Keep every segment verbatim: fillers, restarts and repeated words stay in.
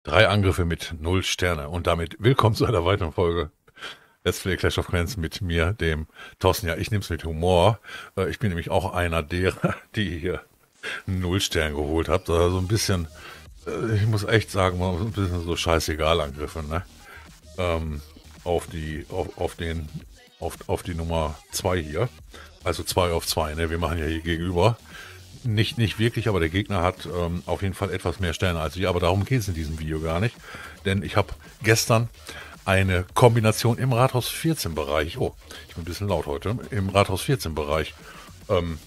Drei Angriffe mit null Sterne und damit willkommen zu einer weiteren Folge Let's Play Clash of Clans mit mir, dem Thorsten. Ja, ich nehme es mit Humor. Äh, Ich bin nämlich auch einer derer, die hier null Stern geholt habt. Also so ein bisschen, äh, ich muss echt sagen, mal so ein bisschen so scheißegal Angriffe, ne? Ähm, auf die, auf, auf den, auf, auf die Nummer zwei hier. Also zwei auf zwei, ne? Wir machen ja hier gegenüber. Nicht, nicht wirklich, aber der Gegner hat ähm, auf jeden Fall etwas mehr Sterne als ich. Aber darum geht es in diesem Video gar nicht. Denn ich habe gestern eine Kombination im Rathaus vierzehn Bereich, oh, ich bin ein bisschen laut heute, im Rathaus vierzehn Bereich ähm,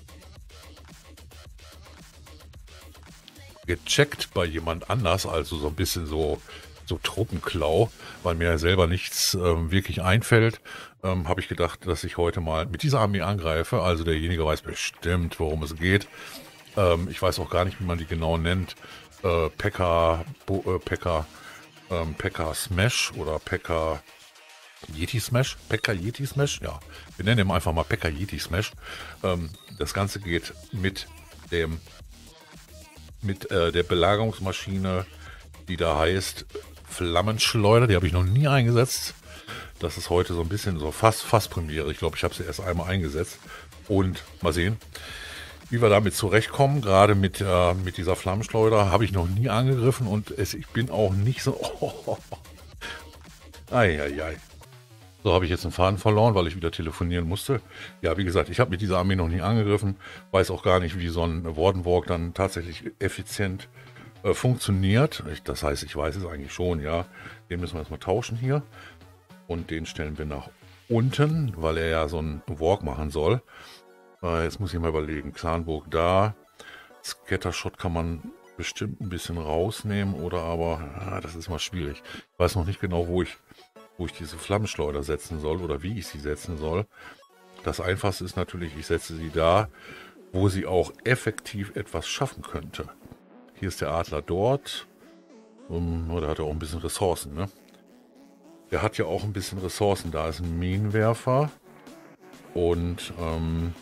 gecheckt bei jemand anders, also so ein bisschen so, so Truppenklau, weil mir selber nichts ähm, wirklich einfällt, ähm, habe ich gedacht, dass ich heute mal mit dieser Armee angreife. Also derjenige weiß bestimmt, worum es geht. Ähm, ich weiß auch gar nicht, wie man die genau nennt. Äh, Pekka, Bo, äh, Pekka, ähm, Pekka Smash oder Pekka Yeti Smash? Pekka Yeti Smash? Ja, wir nennen ihn einfach mal Pekka Yeti Smash. Ähm, das Ganze geht mit dem mit äh, der Belagerungsmaschine, die da heißt Flammenschleuder. Die habe ich noch nie eingesetzt. Das ist heute so ein bisschen so fast, fast Premiere. Ich glaube, ich habe sie erst einmal eingesetzt. Und mal sehen, wie wir damit zurechtkommen. Gerade mit, äh, mit dieser Flammenschleuder habe ich noch nie angegriffen. Und es, ich bin auch nicht so... Oh, Eieiei. So, habe ich jetzt einen Faden verloren, weil ich wieder telefonieren musste. Ja, wie gesagt, ich habe mit dieser Armee noch nie angegriffen. Weiß auch gar nicht, wie so ein Wardenwalk dann tatsächlich effizient äh, funktioniert. Ich, das heißt, ich weiß es eigentlich schon, ja. Den müssen wir erstmal tauschen hier. Und den stellen wir nach unten, weil er ja so einen Walk machen soll. Äh, jetzt muss ich mal überlegen. Clanburg da. Scattershot kann man bestimmt ein bisschen rausnehmen. Oder aber, ah, das ist mal schwierig. Ich weiß noch nicht genau, wo ich... wo ich diese Flammenschleuder setzen soll oder wie ich sie setzen soll. Das Einfachste ist natürlich, ich setze sie da, wo sie auch effektiv etwas schaffen könnte. Hier ist der Adler dort. Um, oh, der hat ja auch ein bisschen Ressourcen, ne? Der hat ja auch ein bisschen Ressourcen. Da ist ein Minenwerfer. Und ähm,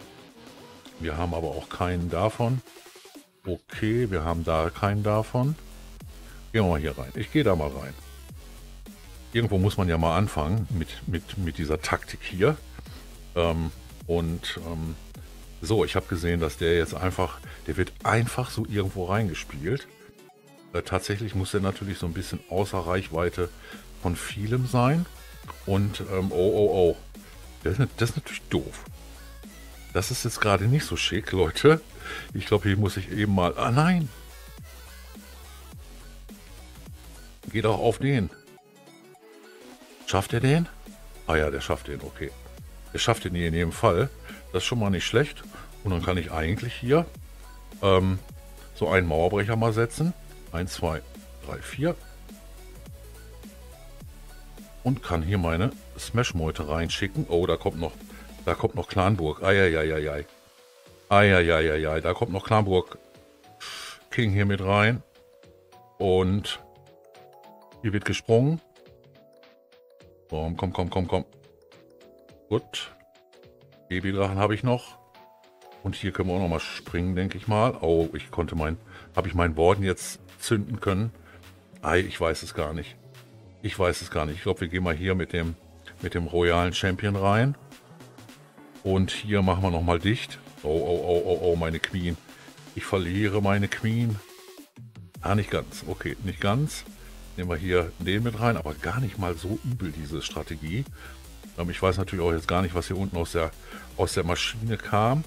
wir haben aber auch keinen davon. Okay, wir haben da keinen davon. Gehen wir mal hier rein. Ich gehe da mal rein. Irgendwo muss man ja mal anfangen mit, mit, mit dieser Taktik hier. Ähm, und ähm, so, ich habe gesehen, dass der jetzt einfach, der wird einfach so irgendwo reingespielt. Äh, tatsächlich muss der natürlich so ein bisschen außer Reichweite von vielem sein. Und, ähm, oh, oh, oh, das ist, das ist natürlich doof. Das ist jetzt gerade nicht so schick, Leute. Ich glaube, hier muss ich eben mal, ah nein. Geht auch auf den. Schafft er den? Ah ja, der schafft den, okay. Der schafft den hier in jedem Fall. Das ist schon mal nicht schlecht. Und dann kann ich eigentlich hier ähm, so einen Mauerbrecher mal setzen. eins, zwei, drei, vier. Und kann hier meine Smash-Meute reinschicken. Oh, da kommt noch, da kommt noch Clanburg. Eieieiei. Eieieiei. Da kommt noch Clanburg King hier mit rein. Und hier wird gesprungen. Komm, komm, komm, komm, komm. Gut. Babydrachen habe ich noch. Und hier können wir auch noch mal springen, denke ich mal. Oh, ich konnte mein... Habe ich meinen Warden jetzt zünden können? Ei, ich weiß es gar nicht. Ich weiß es gar nicht. Ich glaube, wir gehen mal hier mit dem, mit dem royalen Champion rein. Und hier machen wir noch mal dicht. Oh, oh, oh, oh, oh, meine Queen. Ich verliere meine Queen. Ah, nicht ganz. Okay, nicht ganz. Nehmen wir hier den mit rein, aber gar nicht mal so übel, diese Strategie. Ähm, ich weiß natürlich auch jetzt gar nicht, was hier unten aus der, aus der Maschine kam.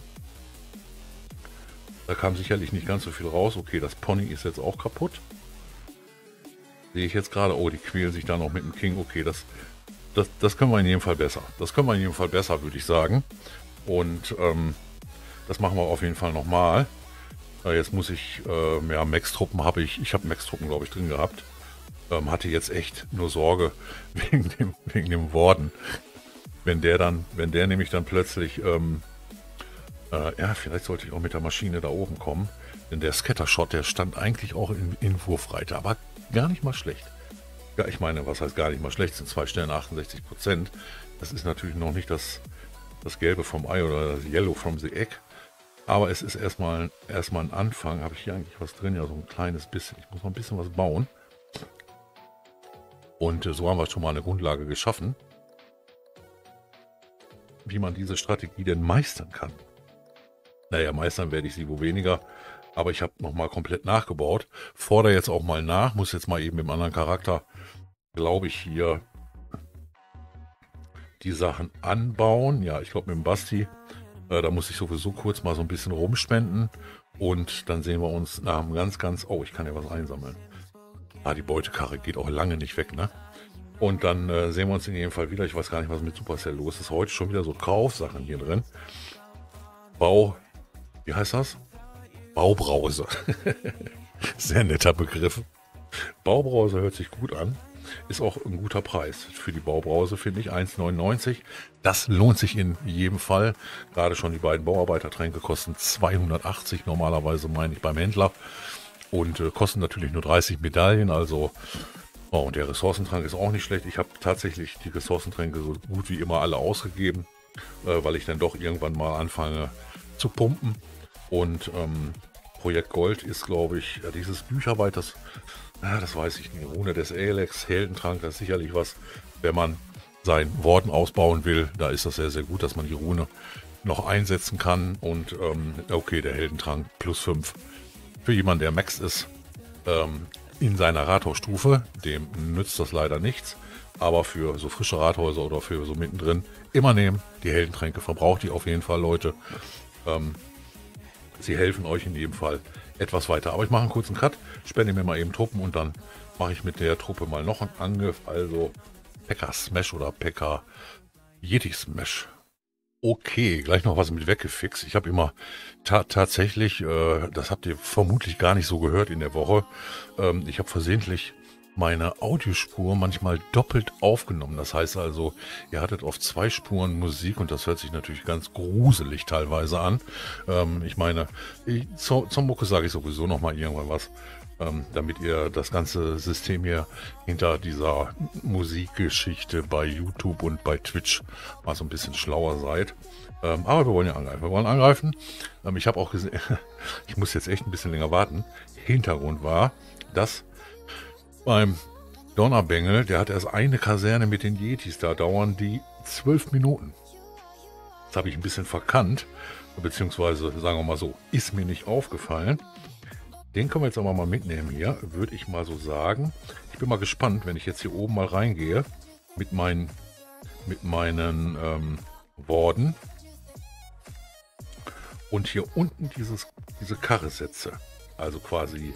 Da kam sicherlich nicht ganz so viel raus. Okay, das Pony ist jetzt auch kaputt. Sehe ich jetzt gerade. Oh, die quälen sich da noch mit dem King. Okay, das, das, das können wir in jedem Fall besser. Das können wir in jedem Fall besser, würde ich sagen. Und ähm, das machen wir auf jeden Fall nochmal. Äh, jetzt muss ich, äh, ja, Max-Truppen habe ich, ich habe Max-Truppen, glaube ich, drin gehabt. Ähm, hatte jetzt echt nur Sorge wegen dem, wegen dem Warden. Wenn der dann, wenn der nämlich dann plötzlich, ähm, äh, ja, vielleicht sollte ich auch mit der Maschine da oben kommen. Denn der Scattershot, der stand eigentlich auch in, in Wurfreite, aber gar nicht mal schlecht. Ja, ich meine, was heißt gar nicht mal schlecht, sind zwei Sterne, achtundsechzig Prozent. Das ist natürlich noch nicht das, das Gelbe vom Ei oder das Yellow from the Egg. Aber es ist erstmal, erstmal ein Anfang. Habe ich hier eigentlich was drin? Ja, so ein kleines bisschen. Ich muss noch ein bisschen was bauen. Und äh, so haben wir schon mal eine Grundlage geschaffen, wie man diese Strategie denn meistern kann. Naja, meistern werde ich sie wohl weniger, aber ich habe nochmal komplett nachgebaut. Fordere jetzt auch mal nach, muss jetzt mal eben im anderen Charakter, glaube ich, hier die Sachen anbauen. Ja, ich glaube mit dem Basti, äh, da muss ich sowieso kurz mal so ein bisschen rumspenden. Und dann sehen wir uns nach einem ganz, ganz... Oh, ich kann ja was einsammeln. Ah, die Beutekarre geht auch lange nicht weg, ne? Und dann äh, sehen wir uns in jedem Fall wieder. Ich weiß gar nicht, was mit Supercell los ist. Heute schon wieder so Kaufsachen hier drin. Bau... Wie heißt das? Baubrause. Sehr netter Begriff. Baubrause hört sich gut an. Ist auch ein guter Preis für die Baubrause, finde ich. eins neunundneunzig. Das lohnt sich in jedem Fall. Gerade schon die beiden Bauarbeitertränke kosten zweihundertachtzig normalerweise, meine ich, beim Händler. Und äh, kosten natürlich nur dreißig Medaillen. Also, oh, und der Ressourcentrank ist auch nicht schlecht. Ich habe tatsächlich die Ressourcentränke so gut wie immer alle ausgegeben, äh, weil ich dann doch irgendwann mal anfange zu pumpen. Und ähm, Projekt Gold ist, glaube ich, ja, dieses Bücherweit, das, ja, das weiß ich nicht. Rune des Alex, Heldentrank, das ist sicherlich was, wenn man sein Worten ausbauen will. Da ist das sehr, sehr gut, dass man die Rune noch einsetzen kann. Und ähm, okay, der Heldentrank plus fünf für jemanden, der Max ist, ähm, in seiner Rathausstufe, dem nützt das leider nichts. Aber für so frische Rathäuser oder für so mittendrin immer nehmen. Die Heldentränke verbraucht die auf jeden Fall, Leute. Ähm, sie helfen euch in jedem Fall etwas weiter. Aber ich mache einen kurzen Cut, spende mir mal eben Truppen und dann mache ich mit der Truppe mal noch einen Angriff. Also P.E.K.K.A Smash oder P.E.K.K.A Yeti Smash. Okay, gleich noch was mit weggefixt. Ich habe immer ta tatsächlich, äh, das habt ihr vermutlich gar nicht so gehört in der Woche, ähm, ich habe versehentlich meine Audiospur manchmal doppelt aufgenommen. Das heißt also, ihr hattet auf zwei Spuren Musik und das hört sich natürlich ganz gruselig teilweise an. Ähm, ich meine, ich, zu, zur Mucke sage ich sowieso noch mal irgendwann was, ähm, damit ihr das ganze System hier hinter dieser Musikgeschichte bei YouTube und bei Twitch mal so ein bisschen schlauer seid. Ähm, aber wir wollen ja angreifen. Wir wollen angreifen. Ähm, ich habe auch gesehen, ich muss jetzt echt ein bisschen länger warten. Hintergrund war, dass beim Donnerbengel, der hat erst eine Kaserne mit den Yetis, da dauern die zwölf Minuten. Das habe ich ein bisschen verkannt, beziehungsweise sagen wir mal so, ist mir nicht aufgefallen. Den können wir jetzt aber mal mitnehmen hier, würde ich mal so sagen. Ich bin mal gespannt, wenn ich jetzt hier oben mal reingehe mit meinen, mit meinen ähm, Worten und hier unten dieses, diese Karre setze. Also quasi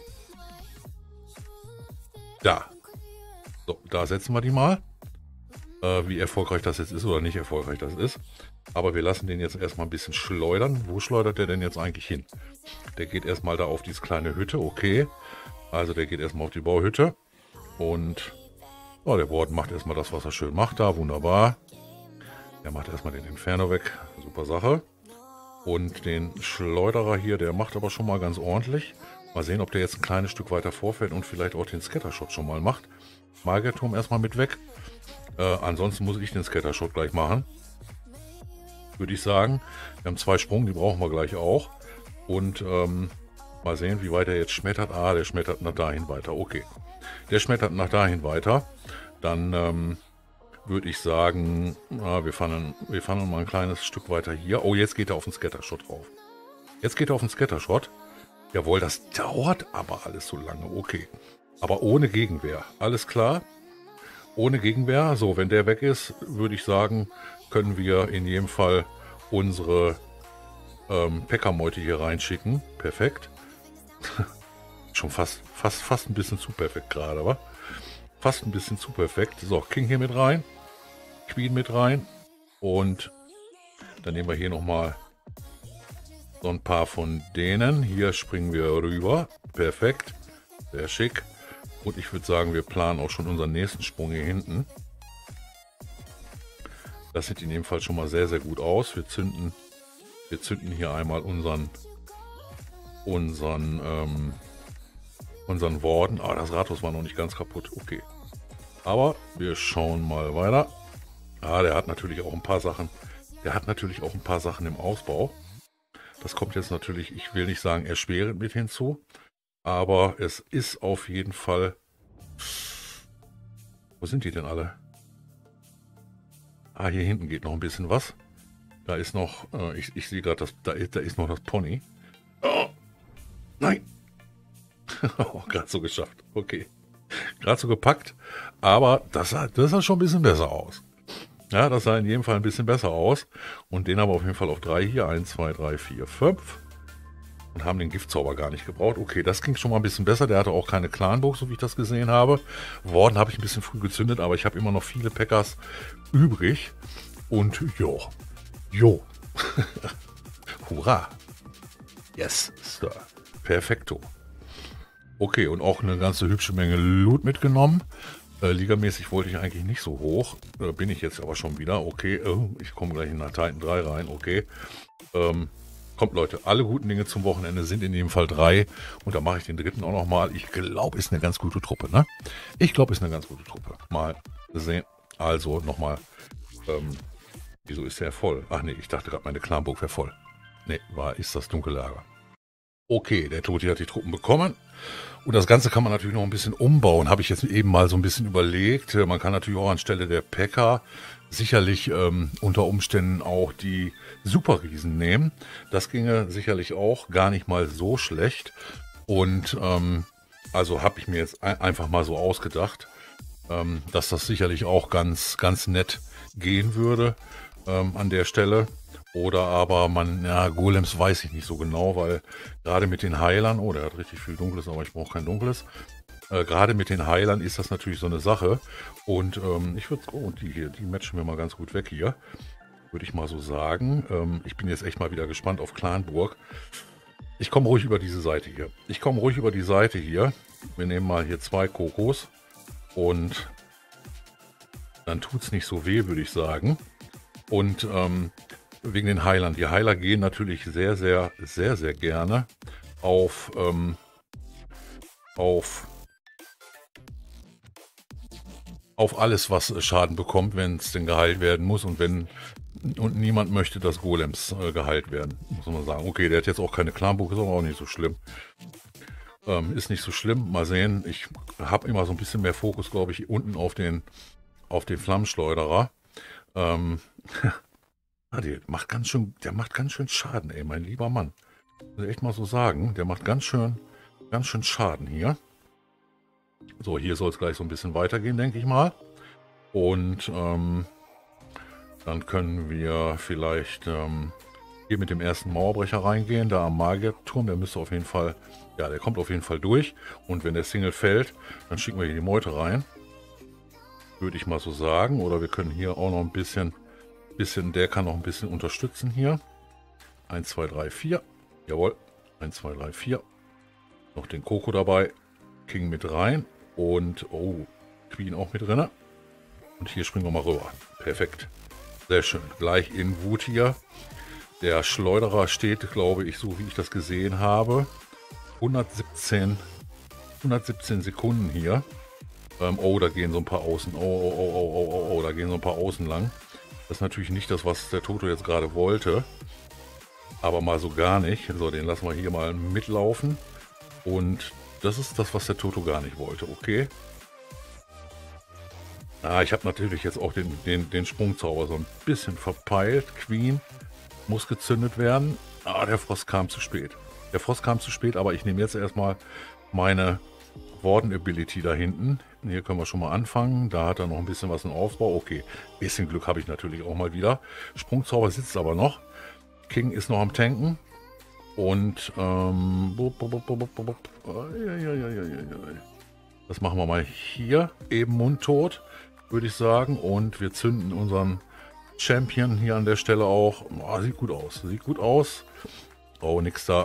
da. So, da setzen wir die mal. Äh, wie erfolgreich das jetzt ist oder nicht erfolgreich das ist. Aber wir lassen den jetzt erstmal ein bisschen schleudern. Wo schleudert der denn jetzt eigentlich hin? Der geht erstmal da auf diese kleine Hütte. Okay. Also der geht erstmal auf die Bauhütte. Und oh, der Bord macht erstmal das, was er schön macht da. Wunderbar. Der macht erstmal den Inferno weg. Super Sache. Und den Schleuderer hier, der macht aber schon mal ganz ordentlich. Mal sehen, ob der jetzt ein kleines Stück weiter vorfällt und vielleicht auch den Scattershot schon mal macht. Magierturm erstmal mit weg. Äh, ansonsten muss ich den Scattershot gleich machen. Würde ich sagen. Wir haben zwei Sprung, die brauchen wir gleich auch. Und ähm, mal sehen, wie weit er jetzt schmettert. Ah, der schmettert nach dahin weiter. Okay. Der schmettert nach dahin weiter. Dann ähm, würde ich sagen, ah, wir fahren, wir fahren mal ein kleines Stück weiter hier. Oh, jetzt geht er auf den Scattershot drauf. Jetzt geht er auf den Scattershot. Jawohl, das dauert aber alles so lange. Okay. Aber ohne Gegenwehr. Alles klar. Ohne Gegenwehr. So, wenn der weg ist, würde ich sagen, können wir in jedem Fall unsere ähm, P E K K A-Meute hier reinschicken. Perfekt. Schon fast, fast, fast ein bisschen zu perfekt gerade, aber fast ein bisschen zu perfekt. So, King hier mit rein. Queen mit rein. Und dann nehmen wir hier nochmal so ein paar von denen. Hier springen wir rüber. Perfekt. Sehr schick. Und ich würde sagen, wir planen auch schon unseren nächsten Sprung hier hinten. Das sieht in dem Fall schon mal sehr, sehr gut aus. Wir zünden, wir zünden hier einmal unseren, unseren, ähm, unseren Warden. Ah, das Rathaus war noch nicht ganz kaputt. Okay. Aber wir schauen mal weiter. Ah, der hat natürlich auch ein paar Sachen. Der hat natürlich auch ein paar Sachen im Ausbau. Das kommt jetzt natürlich, ich will nicht sagen erschwerend mit hinzu. Aber es ist auf jeden Fall Wo sind die denn alle? Ah, hier hinten geht noch ein bisschen was. Da ist noch, äh, ich, ich sehe gerade, da ist, da ist noch das Pony. Oh, nein. Oh, gerade so geschafft. Okay. Gerade so gepackt. Aber das sah, das sah schon ein bisschen besser aus. Ja, das sah in jedem Fall ein bisschen besser aus. Und den haben wir auf jeden Fall auf drei hier. eins, zwei, drei, vier, fünf. Und haben den Giftzauber gar nicht gebraucht. Okay, das ging schon mal ein bisschen besser. Der hatte auch keine Clanburg, so wie ich das gesehen habe. Worden habe ich ein bisschen früh gezündet, aber ich habe immer noch viele Packers übrig. Und jo, jo. Hurra. Yes, Sir. Perfekto. Okay, und auch eine ganze hübsche Menge Loot mitgenommen. Äh, ligamäßig wollte ich eigentlich nicht so hoch. Äh, bin ich jetzt aber schon wieder. Okay, äh, ich komme gleich in nach Titan drei rein. Okay. Ähm, kommt Leute, alle guten Dinge zum Wochenende sind in jedem Fall drei. Und da mache ich den dritten auch nochmal. Ich glaube, ist eine ganz gute Truppe, ne? Ich glaube, ist eine ganz gute Truppe. Mal sehen. Also nochmal. Ähm, wieso ist der voll? Ach nee, ich dachte gerade, meine Clanburg wäre voll. Nee, war, ist das Dunkellager. Okay, der Tote hat die Truppen bekommen. Und das Ganze kann man natürlich noch ein bisschen umbauen. Habe ich jetzt eben mal so ein bisschen überlegt. Man kann natürlich auch anstelle der Packer sicherlich ähm, unter Umständen auch die Superriesen nehmen. Das ginge sicherlich auch gar nicht mal so schlecht. Und ähm, also habe ich mir jetzt ein, einfach mal so ausgedacht, ähm, dass das sicherlich auch ganz, ganz nett gehen würde ähm, an der Stelle. Oder aber man, ja, Golems weiß ich nicht so genau, weil gerade mit den Heilern, oh, der hat richtig viel Dunkles, aber ich brauche kein Dunkles. Äh, gerade mit den Heilern ist das natürlich so eine Sache. Und ähm, ich würde, oh, die hier, die matchen wir mal ganz gut weg hier. Würde ich mal so sagen. Ähm, ich bin jetzt echt mal wieder gespannt auf Clanburg. Ich komme ruhig über diese Seite hier. Ich komme ruhig über die Seite hier. Wir nehmen mal hier zwei Kokos. Und dann tut es nicht so weh, würde ich sagen. Und, ähm, wegen den Heilern. Die Heiler gehen natürlich sehr, sehr, sehr, sehr gerne auf, ähm, auf, auf alles, was Schaden bekommt, wenn es denn geheilt werden muss. Und wenn und niemand möchte, dass Golems äh, geheilt werden, muss man sagen. Okay, der hat jetzt auch keine Clanburg, ist aber auch nicht so schlimm. Ähm, ist nicht so schlimm. Mal sehen. Ich habe immer so ein bisschen mehr Fokus, glaube ich, unten auf den, auf den Flammenschleuderer. Ähm, Ah, der macht ganz schön, der macht ganz schön Schaden, ey, mein lieber Mann. Muss ich echt mal so sagen, der macht ganz schön, ganz schön Schaden hier. So, hier soll es gleich so ein bisschen weitergehen, denke ich mal. Und ähm, dann können wir vielleicht ähm, hier mit dem ersten Mauerbrecher reingehen, da am Magierturm. Der müsste auf jeden Fall, ja, der kommt auf jeden Fall durch. Und wenn der Single fällt, dann schicken wir hier die Meute rein. Würde ich mal so sagen. Oder wir können hier auch noch ein bisschen... Bisschen, der kann noch ein bisschen unterstützen hier. eins, zwei, drei, vier. Jawohl. eins, zwei, drei, vier. Noch den Koko dabei. King mit rein. Und, oh, Queen auch mit drin. Und hier springen wir mal rüber. Perfekt. Sehr schön. Gleich in Wut hier. Der Schleuderer steht, glaube ich, so wie ich das gesehen habe. hundertsiebzehn, hundertsiebzehn Sekunden hier. Ähm, oh, da gehen so ein paar Außen. Oh, oh, oh, oh, oh, oh, oh, da gehen so ein paar Außen lang. Das ist natürlich nicht das, was der Toto jetzt gerade wollte. Aber mal so gar nicht. So, den lassen wir hier mal mitlaufen. Und das ist das, was der Toto gar nicht wollte. Okay. Ah, ich habe natürlich jetzt auch den, den, den Sprungzauber so ein bisschen verpeilt. Queen muss gezündet werden. Ah, der Frost kam zu spät. Der Frost kam zu spät, aber ich nehme jetzt erstmal meine Warden Ability da hinten. Hier können wir schon mal anfangen. Da hat er noch ein bisschen was im Aufbau. Okay, bisschen Glück habe ich natürlich auch mal wieder. Sprungzauber sitzt aber noch. King ist noch am Tanken. Und ähm, das machen wir mal hier. Eben mundtot, würde ich sagen. Und wir zünden unseren Champion hier an der Stelle auch. Oh, sieht gut aus. Sieht gut aus. Oh, nix da.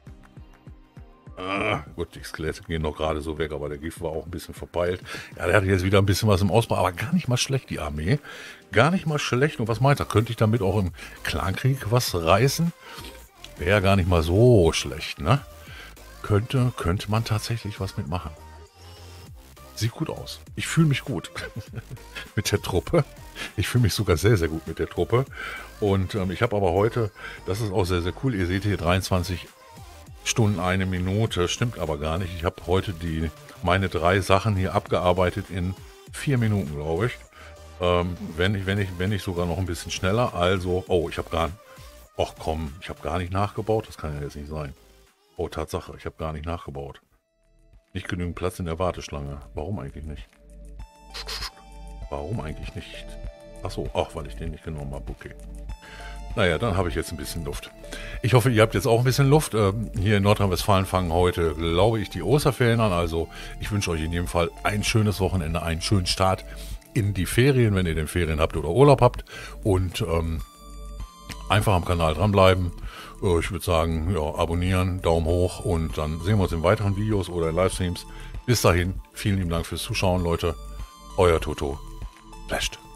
Ah, gut, die Skelette gehen noch gerade so weg, aber der Gift war auch ein bisschen verpeilt. Ja, der hatte jetzt wieder ein bisschen was im Ausbau, aber gar nicht mal schlecht, die Armee. Gar nicht mal schlecht. Und was meint er? Könnte ich damit auch im Clankrieg was reißen? Wäre ja gar nicht mal so schlecht, ne? Könnte, könnte man tatsächlich was mitmachen. Sieht gut aus. Ich fühle mich gut mit der Truppe. Ich fühle mich sogar sehr, sehr gut mit der Truppe. Und ähm, ich habe aber heute, das ist auch sehr, sehr cool, ihr seht hier dreiundzwanzig Stunden, eine Minute, stimmt aber gar nicht. Ich habe heute die meine drei Sachen hier abgearbeitet in vier Minuten, glaube ich. Ähm, wenn ich, wenn ich, wenn ich sogar noch ein bisschen schneller. Also, oh, ich habe gar, ach komm, ich habe gar nicht nachgebaut. Das kann ja jetzt nicht sein. Oh, Tatsache, ich habe gar nicht nachgebaut. Nicht genügend Platz in der Warteschlange. Warum eigentlich nicht? Warum eigentlich nicht? Achso, ach, weil ich den nicht genommen habe. Okay. Naja, dann habe ich jetzt ein bisschen Luft. Ich hoffe, ihr habt jetzt auch ein bisschen Luft. Ähm, hier in Nordrhein-Westfalen fangen heute, glaube ich, die Osterferien an. Also ich wünsche euch in jedem Fall ein schönes Wochenende, einen schönen Start in die Ferien, wenn ihr den Ferien habt oder Urlaub habt. Und ähm, einfach am Kanal dranbleiben. Äh, ich würde sagen, ja, abonnieren, Daumen hoch und dann sehen wir uns in weiteren Videos oder in Livestreams. Bis dahin, vielen lieben Dank fürs Zuschauen, Leute. Euer Toto. Flasht.